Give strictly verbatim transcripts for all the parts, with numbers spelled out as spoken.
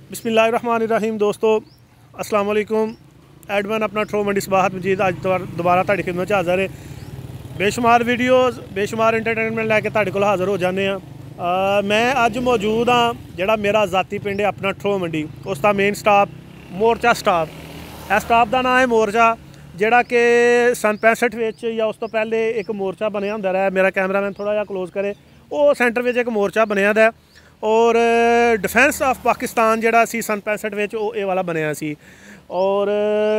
बिस्मिल्लाहिर्रहमानिर्रहीम। दोस्तों अस्सलाम वालेकुम। एडमन अपना ट्रो मंडी सबाहत मजीद अज दोबारा तुहाडी खिदमत च हाज़र है। बेशुमार वीडियोज़ बेशुमार इंटरटेनमेंट लैके तुहाडे कोल हाज़र हो जाने आ। मैं अज मौजूद हाँ जिहड़ा मेरा ज़ाती पिंड है अपना ट्रो मंडी, उसका मेन स्टाफ मोर्चा स्टाफ। इस स्टाफ का नाम है मोर्चा, जिहड़ा कि सन पैंसठ विच या उस तो पहले एक मोर्चा बनया हुंदा रहा। मेरा कैमरामैन थोड़ा जिहा क्लोज करे। वो सेंटर में एक मोर्चा बनया दा और डिफेंस ऑफ पाकिस्तान जिहड़ा सी सन पैंसठ विच वो ये वाला बनया सी। और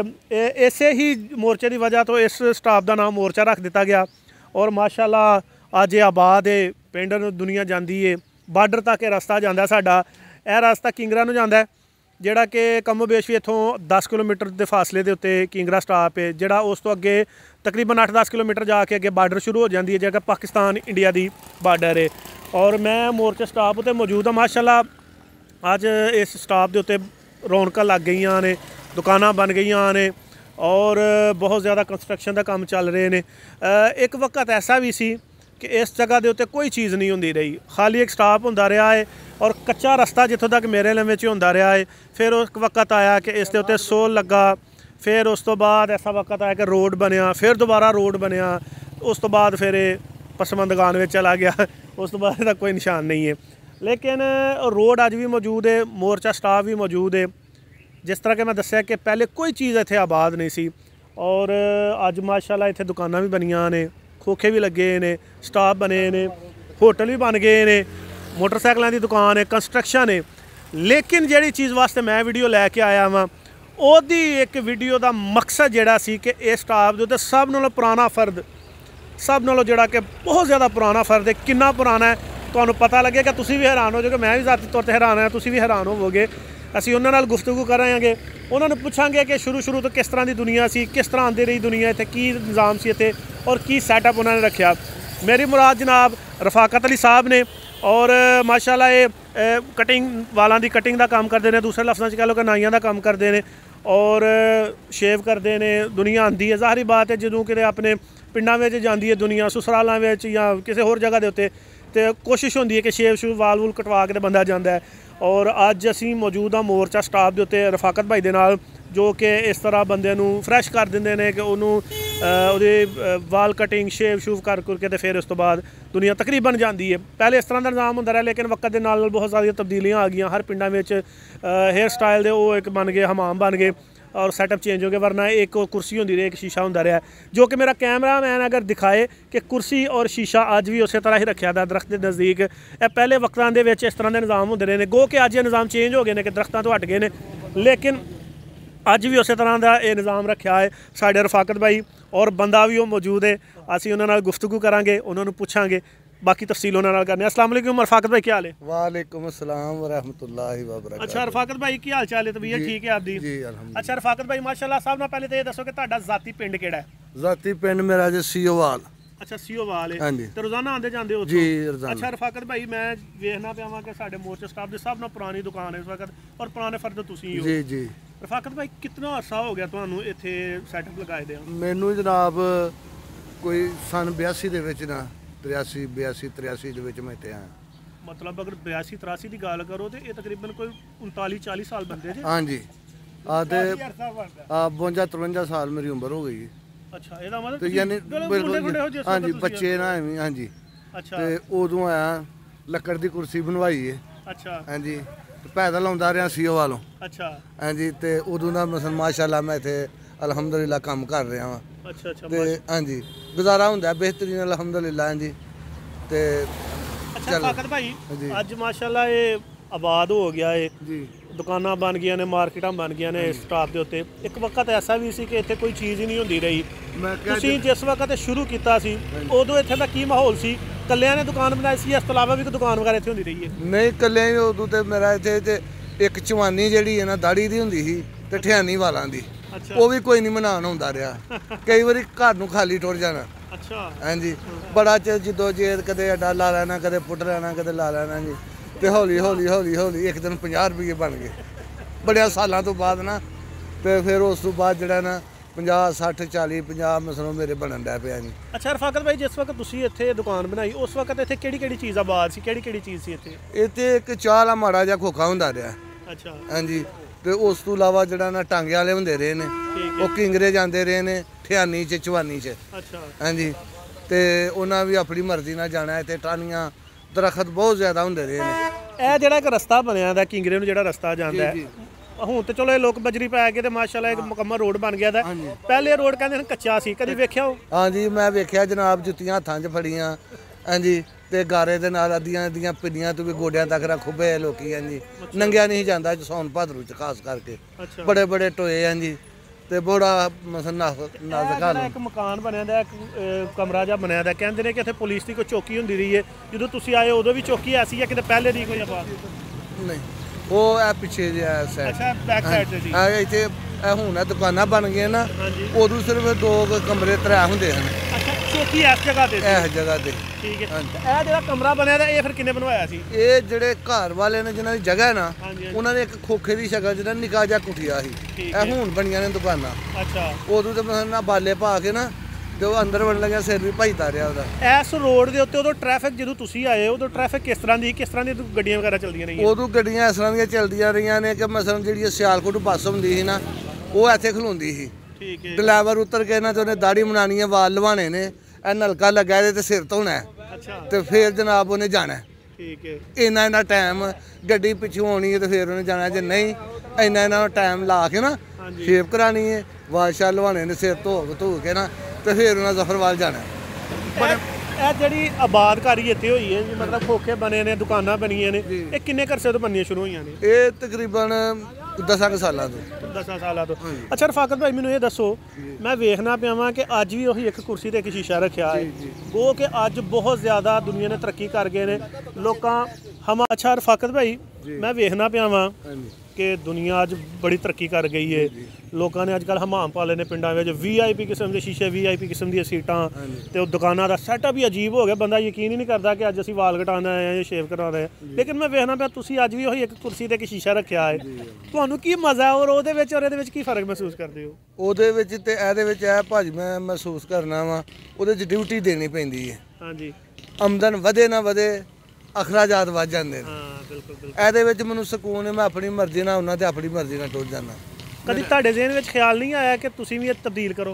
इसे ही मोर्चे की वजह तो इस स्टाफ का नाम मोर्चा रख दिता गया। और माशाअल्लाह अज आबाद है, पिंड नूं दुनिया जाती है, बार्डर तक रस्ता जाता साडा। यह रास्ता किंगरा नूं जांदा है, जिहड़ा कि कमो बेश भी इत्थों दस किलोमीटर के फासले के उत्ते किंगरा स्टाप है, जिहड़ा उस तो अगे तकरीबन अठ दस किलोमीटर जाके अगे बार्डर शुरू हो जाती है, जगह पाकिस्तान इंडिया की बार्डर है। और मैं मोर्चे स्टाफ उत्ते मौजूद हाँ। माशाअल्लाह अज इस स्टाफ के उत्ते रौनकां लग गई ने, दुकानां बन गई ने और बहुत ज़्यादा कंस्ट्रक्शन का काम चल रहे हैं। एक वक्त ऐसा भी सी कि इस जगह के उत्ते कोई चीज़ नहीं होंदी रही, खाली एक स्टाफ होंदा रहा है और कच्चा रस्ता जितों तक मेरे लम्बे च होंदा रहा है। फिर उस वक्त आया कि इस दे उत्ते सोल लगा, फिर उस तो बाद ऐसा वक्त आया कि रोड बनया, फिर दोबारा रोड बनया, उस तो बाद फिर पसमंदगान में चला गया, उस तो बाद इसका कोई निशान नहीं है। लेकिन रोड अज भी मौजूद है, मोर्चा स्टाफ भी मौजूद है। जिस तरह के मैं दस्या कि पहले कोई चीज़ इत्थे आबाद नहीं सी और अज माशाअल्लाह इत्थे दुकानां भी बनियां ने, खोखे भी लगे ने, स्टाफ बने ने, होटल भी बन गए ने, मोटरसाइकिलों की दुकान है, कंस्ट्रक्शन है। लेकिन जिहड़ी चीज़ वास्ते मैं वीडियो लैके आया वां ओहदी एक वीडियो का मकसद जिहड़ा सी कि इस स्टाफ दे उत्ते सब नालों पुराना फर्द, सब नालों जिहड़ा कि बहुत ज़्यादा पुराना फर्द है। कितना पुराना है तुहानूं पता लगेगा, तुसीं भी हैरान हो जाओगे, मैं भी ज़ाती तौर पर हैरान है, तुसीं भी हैरान होवोगे। असीं उन्हां नाल गुफ्तगू करांगे, उन्हां नूं पुछांगे कि शुरू शुरू तो किस तरह की दुनिया सी, किस तरह आंदी रही दुनिया इत्थे, की निज़ाम सी इत्थे और की सैटअप उन्होंने रखा। मेरी मुराद जनाब रफाकत अली साहब ने और माशाअल्लाह ये कटिंग वालों की कटिंग का काम करते हैं, दूसरे लफ्ज़ों कह लो कि नाइयां का काम करते हैं और शेव करते हैं। दुनिया आती है, ज़ाहिर बात है जो कि अपने पिंडों में जाती है दुनिया, ससुरालों में या किसी होर जगह के उत्ते तो कोशिश होती है कि शेव शूव वाल वूल कटवा के बंदा जाता है। और अज असी मौजूद हाँ मोर्चा स्टाफ के उत्ते रफाकत भाई दे नाल, जो कि इस तरह बंदे नूं फ्रैश कर देंगे ने कि उन्होंने वाल कटिंग शेव शूव कर करके तो फिर उस तो बाद दुनिया तकरीबन जाती है। पहले इस तरह का निज़ाम होंदा रहा, लेकिन वक्त के नाल बहुत सारी तब्दीलियाँ आ गई। हर पिंडों में हेयर स्टाइल दे वो एक बन गए, हमाम बन गए और सैटअप चेंज हो गया। वरना एक कुर्सी होंदी रही, एक शीशा होंदा रहा, जो कि मेरा कैमरा मैन अगर दिखाए कि कुर्सी और शीशा अज भी उस तरह ही रखा था दरख्त के नज़दीक। ए पहले वक्तां दे विच इस तरह के निज़ाम होंदे रहे ने, गो कि अज ये निज़ाम चेंज हो गए हैं कि दरख्तां तो हट गए हैं, लेकिन अज भी उस तरह का ये निज़ाम रखा है। साढ़े रफाकत भाई और बंदा भी वो मौजूद है, असीं उन्हां नाल गुफ्तगू करांगे, उन्होंने पूछांगे, बाकी तफसील उन्हां नाल करने। अस्सलाम वालेकुम रफाकत भाई, क्या हाल है? वालेकुम अस्सलाम व रहमतुल्लाहि व बरकातहू। अच्छा रफाकत भाई की हाल चाल है? तबीयत ठीक है आपकी? जी अल्हम्दुलिल्लाह। अच्छा रफाकत भाई माशाअल्लाह, सब नाल पहले तो ये दसो कि तुहाडा ज़ाती पिंड किहड़ा है? ज़ाती पिंड मेरा जे सीओवाल। अच्छा सीओवाल है। हाँ जी। तो रोज़ाना आते जाते हो? जी रोज़ाना। अच्छा रफाकत भाई मैं वेखना पिया वां कि साडे मोर्चे स्टाफ की सब नाल पुरानी दुकान है इस वक्त और पुराने फर्द तुसीं हो। जी जी। रफाकत भाई कितना अरसा हो गया तुहानूं इत्थे सैटअप लगाए दे? मैनू जनाब कोई सन बयासी दे विच ना तिरासी बयासी तिरासी दे विच मैं इत्थे आया। मतलब अगर बयासी तिरासी की गल करो तो ये तकरीबन कोई उनताली चालीस साल बनते जी? हाँ जी। आ ते आ बवंजा तरवंजा साल मेरी उम्र हो गई। अच्छा ਇਹਦਾ ਮਤਲਬ तो यानी बिल्कुल हाँ जी बच्चे ना एवं। हाँ जी। अच्छा ते उदों आया लक्कड़ दी कुर्सी बनवाई है। अच्छा हाँ जी। पैदल आउंदा रहा सीओवालों। अच्छा हाँ जी। ते उदों दा मसल माशाअल्लाह मैं इत्थे अलहमदुलिल्लाह काम कर रहा हाँ। अच्छा अच्छा ते हाँ जी गुजारा हुंदा बेहतरीन अलहमदुलिल्लाह। हाँ जी। ते अच्छा रफाकत भाई अज माशाअल्लाह ये आबाद हो गया है जी, दुकानां बन गई ने, मार्केटां बन गई ने स्टाफ के उत्ते। एक वक्त ऐसा भी सी कि इत्थे कोई चीज़ ही नहीं होंदी रही। मैं तुसीं जिस वक्त शुरू किया सी उदों इत्थे दा की माहौल सी? कल्लियां ने दुकान बनाई सी, इस तो इलावा भी कोई दुकान वगैरह इत्थे होंदी रही है? नहीं कल्ले ही उदों ते मेरा इत्थे ते एक चवानी जिहड़ी है ना दाड़ी दी हुंदी सी ते ठियानी वालां दी, अच्छा वो भी कोई नहीं मनान हुंदा रहा। कई बारी घर नूं खाली टुर जाना। अच्छा हाँ जी। बड़ा चिर जदोजहद, कदे अड्डा ला लैना, कदे पुट लैना, कदे ला लैना जी। ते हौली हौली हौली हौली एक दिन पचास रुपये बन गए बड़े सालों तो बाद ना। तो फिर उस तो बाद जिहड़ा ना पचास सठ चाली पचास मसलों मेरे बनन लग पिया जी। अच्छा रफाकत भाई जिस वक्त तुसीं इत्थे दुकान बनाई उस वक्त इत्थे केड़ी केड़ी चीज़ आबाद सी, केड़ी केड़ी चीज़ सी इत्थे? इत्थे एक चाह दा माड़ा जिहा खोखा हुंदा रहा। ਅੱਛਾ ਹਾਂਜੀ ਤੇ ਉਸ ਤੋਂ ਇਲਾਵਾ ਜਿਹੜਾ ਨਾ ਟਾਂਗੇ ਵਾਲੇ ਹੁੰਦੇ ਰਹੇ ਨੇ ਉਹ ਕਿੰਗਰੇ ਜਾਂਦੇ ਰਹੇ ਨੇ ਠਿਆਨੀ 'ਚ ਚਵਾਨੀ 'ਚ ਅੱਛਾ ਹਾਂਜੀ ਤੇ ਉਹਨਾਂ ਵੀ ਆਪਣੀ ਮਰਜ਼ੀ ਨਾਲ ਜਾਣਾ ਹੈ ਤੇ ਟਾਹਣੀਆਂ ਦਰਖਤ ਬਹੁਤ ਜ਼ਿਆਦਾ ਹੁੰਦੇ ਰਹੇ ਨੇ। ਇਹ ਜਿਹੜਾ ਇੱਕ ਰਸਤਾ ਬਣਿਆ ਦਾ ਕਿੰਗਰੇ ਨੂੰ ਜਿਹੜਾ ਰਸਤਾ ਜਾਂਦਾ ਹੈ ਹੁਣ ਤੇ ਚਲੋ ਇਹ ਲੋਕ ਬਜਰੀ ਪਾ ਕੇ ਤੇ ਮਾਸ਼ਾਅੱਲਾ ਇੱਕ ਮੁਕੰਮਲ ਰੋਡ ਬਣ ਗਿਆ ਦਾ ਪਹਿਲੇ ਰੋਡ ਕਹਿੰਦੇ ਨੇ ਕੱਚਾ ਸੀ ਕਦੀ ਵੇਖਿਆ ਹੋ? ਹਾਂਜੀ ਮੈਂ ਵੇਖਿਆ ਜਨਾਬ ਜੁੱਤੀਆਂ ਹੱਥਾਂ 'ਚ ਫੜੀਆਂ ਹਾਂਜੀ ਤੇ ਗਾਰੇ ਦੇ ਨਾਲ ਅੱਧੀਆਂ ਅੱਧੀਆਂ ਪਿੰਨੀਆਂ ਤੋਂ ਵੀ ਗੋਡਿਆਂ ਤੱਕ ਰੱਖੋ ਬੇ ਲੋਕੀ ਹਾਂਜੀ ਨੰਗਿਆ ਨਹੀਂ ਜਾਂਦਾ ਸੌਣ ਭਾਦਰੂ 'ਚ ਖਾਸ ਕਰਕੇ ਬੜੇ ਬੜੇ ਟੋਏ ਹਾਂਜੀ ਤੇ ਬੜਾ ਮਸਲ ਨਾਜ਼ੁਕ ਹਾਲ ਇੱਕ ਮਕਾਨ ਬਣਿਆ ਦਾ ਇੱਕ ਕਮਰਾ ਜਿਹਾ ਬਣਿਆ ਦਾ ਕਹਿੰਦੇ ਨੇ ਕਿ ਇੱਥੇ ਪੁਲਿਸ ਦੀ ਕੋਈ ਚੌਕੀ ਹੁੰਦੀ ਰਹੀ ਹੈ ਜਦੋਂ ਤੁਸੀਂ ਆਏ ਉਦੋਂ ਵੀ ਚੌਕੀ ਐਸੀ ਹੈ ਕਿਤੇ ਪਹਿਲੇ ਦੀ ਕੋਈ ਆਬਾਦ ਨਹੀਂ ਉਹ ਇਹ ਪਿੱਛੇ ਜਿਹਾ ਸਾਈਡ ਅੱਛਾ ਬੈਕ ਸਾਈਡ ਤੇ ਸੀ ਆ ਇੱਥੇ ਇਹ ਹੁਣ ਇਹ ਦੁਕਾਨਾਂ ਬਣ ਗਈਆਂ ਨਾ ਉਦੋਂ ਸਿਰਫ ਦੋ ਕਮਰੇ ਤਰੇ ਹੁੰਦੇ ਹਨ। ਅੱਛਾ ਚੌਕੀ ਇਸ ਜਗ੍ਹਾ ਤੇ ਇਸ ਜਗ੍ਹਾ ਤੇ ਠੀਕ ਹੈ। ਇਹ ਜਿਹੜਾ ਕਮਰਾ ਬਣਿਆ ਦਾ ਇਹ ਫਿਰ ਕਿੰਨੇ ਬਣਵਾਇਆ ਸੀ? ਇਹ ਜਿਹੜੇ ਘਰ ਵਾਲੇ ਨੇ ਜਿਨ੍ਹਾਂ ਦੀ ਜਗ੍ਹਾ ਹੈ ਨਾ ਉਹਨਾਂ ਨੇ ਇੱਕ ਖੋਖੇ ਦੀ ਸ਼ਕਲ ਜਿਹੜਾ ਨਿੱਕਾ ਜਿਹਾ ਕੁਟਿਆ ਸੀ ਇਹ ਹੁਣ ਬਣੀਆਂ ਨੇ ਦੁਕਾਨਾਂ। ਅੱਛਾ ਉਦੋਂ ਤੇ ਮੈਂ ਨਾ ਬਾਲੇ ਪਾ ਕੇ ਨਾ ਤੇ ਉਹ ਅੰਦਰ ਵੜਨ ਲੱਗਿਆ ਸਿਰ ਵੀ ਭਜਦਾ ਰਿਹਾ ਉਹਦਾ। ਇਸ ਰੋਡ ਦੇ ਉੱਤੇ ਉਦੋਂ ਟ੍ਰੈਫਿਕ ਜਦੋਂ ਤੁਸੀਂ ਆਏ ਉਦੋਂ ਟ੍ਰੈਫਿਕ ਕਿਸ ਤਰ੍ਹਾਂ ਦੀ ਕਿਸ ਤਰ੍ਹਾਂ ਦੀਆਂ ਗੱਡੀਆਂ ਵਗੈਰਾ ਚੱਲਦੀਆਂ ਰਹੀਆਂ? ਉਦੋਂ ਗੱਡੀਆਂ ਇਸ ਤਰ੍ਹਾਂ ਦੀਆਂ ਚੱਲਦੀਆਂ ਰਹੀਆਂ ਨੇ ਕਿ ਮਸਲਨ ਜਿਹੜੀ ਸਿਆਲਕੋਟ ਬੱਸ ਹੁੰਦੀ ਸੀ ਨਾ ਉਹ ਇੱਥੇ ਖਲੋਂਦੀ ਸੀ ਠੀਕ ਹੈ ਡਰਾਈਵਰ ਉਤਰ ਕੇ ਨਾ ਤੇ ਉਹਨੇ ਦਾੜੀ ਬਣਾਉਣੀ ਹੈ ਵਾਲ ਲਵਾਣੇ ਨੇ ਇਹ ਨਲਕਾ ਲੱਗਾ ਇਹਦੇ ਤੇ ਸਿਰ ਧੋਣਾ ਅੱਛਾ ਤੇ ਫਿਰ ਜਨਾਬ ਉਹਨੇ ਜਾਣਾ ਠੀਕ ਹੈ ਇੰਨਾ ਇੰਨਾ ਟਾਈਮ ਗੱਡੀ ਪਿੱਛੋਂ ਆਉਣੀ ਹੈ ਤੇ ਫਿਰ ਉਹਨੇ ਜਾਣਾ ਜੇ ਨਹੀਂ ਇੰਨਾ ਇੰਨਾ ਟਾਈਮ ਲਾ ਕੇ ਨਾ ਸ਼ੇਪ ਕਰਾਣੀ ਹੈ ਵਾਲ ਸ਼ਾਲ ਲਵਾਣੇ ਨੇ ਸਿਰ ਧੋ ਧੋ ਕੇ ਨਾ ਤੇ ਫਿਰ ਉਹਨਾਂ ਜ਼ਫਰਵਾਲ ਜਾਣਾ। ਇਹ ਜਿਹੜੀ ਆਬਾਦਕਾਰੀ ਇੱਥੇ ਹੋਈ ਹੈ ਮਤਲਬ ਖੋਖੇ ਬਣੇ ਨੇ ਦੁਕਾਨਾਂ ਬਣੀਆਂ ਨੇ ਇਹ ਕਿੰਨੇ ਕਰਸੇ ਤੋਂ ਬਣਨੀਆਂ ਸ਼ੁਰੂ ਹੋਈਆਂ ਨੇ? ਇਹ ਤਕਰੀਬਨ ਦਸਾਂ ਕੁ ਸਾਲਾਂ ਤੋਂ ਦਸਾਂ ਸਾਲਾਂ ਤੋਂ। ਅੱਛਾ ਰਫਾਕਤ ਭਾਈ ਮੈਨੂੰ ਇਹ ਦੱਸੋ ਮੈਂ ਵੇਖਣਾ ਪਿਆ ਵਾਂ ਕਿ ਅੱਜ ਵੀ ਉਹੀ ਇੱਕ ਕੁਰਸੀ ਤੇ ਇੱਕ ਸ਼ੀਸ਼ਾ ਰੱਖਿਆ ਹੈ ਉਹ ਕਿ ਅੱਜ ਬਹੁਤ ਜ਼ਿਆਦਾ ਦੁਨੀਆ ਨੇ ਤਰੱਕੀ ਕਰ ਗਏ ਨੇ ਲੋਕਾਂ ਹਮ। ਅੱਛਾ ਰਫਾਕਤ ਭਾਈ ਮੈਂ ਵੇਖਣਾ ਪਿਆ ਵਾਂ ਕਿ ਦੁਨੀਆ ਅੱਜ ਬੜੀ ਤਰੱਕੀ ਕਰ ਗਈ ਹੈ ਲੋਕਾਂ ਨੇ ਅੱਜ ਕੱਲ੍ਹ ਹਮਾਮ ਪਾ ਲਏ ਨੇ ਪਿੰਡਾਂ ਵਿੱਚ ਵੀ ਆਈ ਪੀ ਕਿਸਮ ਦੇ ਸ਼ੀਸ਼ੇ ਵੀ ਆਈ ਪੀ ਕਿਸਮ ਦੀਆਂ ਸੀਟਾਂ ਤੇ ਉਹ ਦੁਕਾਨਾਂ ਦਾ ਸੈਟਅਪ ਵੀ ਅਜੀਬ ਹੋ ਗਿਆ ਬੰਦਾ ਯਕੀਨ ਹੀ ਨਹੀਂ ਕਰਦਾ ਕਿ ਅੱਜ ਅਸੀਂ ਵਾਲ ਕਟਾਉਣਾ ਹੈ ਜਾਂ ਸ਼ੇਵ ਕਰਾਉਣਾ ਹੈ ਲੇਕਿਨ ਮੈਂ ਵੇਖਣਾ ਪਿਆ ਤੁਸੀਂ ਅੱਜ ਵੀ ਉਹੀ ਇੱਕ ਕੁਰਸੀ ਤੇ ਇੱਕ ਸ਼ੀਸ਼ਾ ਰੱਖਿਆ ਹੈ ਤੁਹਾਨੂੰ ਕੀ ਮਜ਼ਾ ਔਰ ਉਹਦੇ ਵਿੱਚ ਔਰ ਇਹਦੇ ਵਿੱਚ ਕੀ ਫਰਕ ਮਹਿਸੂਸ ਕਰਦੇ ਹੋ? ਉਹਦੇ ਵਿੱਚ ਤੇ ਇਹਦੇ ਵਿੱਚ ਇਹ ਭਾਜੀ ਮੈਂ ਮਹਿਸੂਸ ਕਰਨਾ ਵਾ ਉਹਦੇ 'ਚ ਡਿਊਟੀ ਦੇਣੀ ਪੈਂਦੀ ਹੈ ਹਾਂਜੀ ਆਮਦਨ ਵਧੇ ਨਾ ਵਧੇ ਅਖਰਾਜਾਤ ਵੱਧ ਜਾਂਦੇ ਨੇ ਹਾਂ ਬਿਲਕੁਲ ਬਿਲਕੁਲ ਇਹਦੇ ਵਿੱਚ ਮੈਨੂੰ ਸਕੂਨ ਹੈ ਮੈਂ ਆਪਣੀ ਮਰਜ਼ੀ ਨਾਲ ਉਹਨਾਂ ਤੇ ਆਪਣੀ ਮਰਜ਼ੀ ਨਾਲ ਟੁੱਟ ਜਾਂਦਾ। ਕਦੀ ਤੁਹਾਡੇ ਜ਼ਿਹਨ ਵਿੱਚ ਖਿਆਲ ਨਹੀਂ ਆਇਆ ਕਿ ਤੁਸੀਂ ਵੀ ਇਹ ਤਬਦੀਲ ਕਰੋ?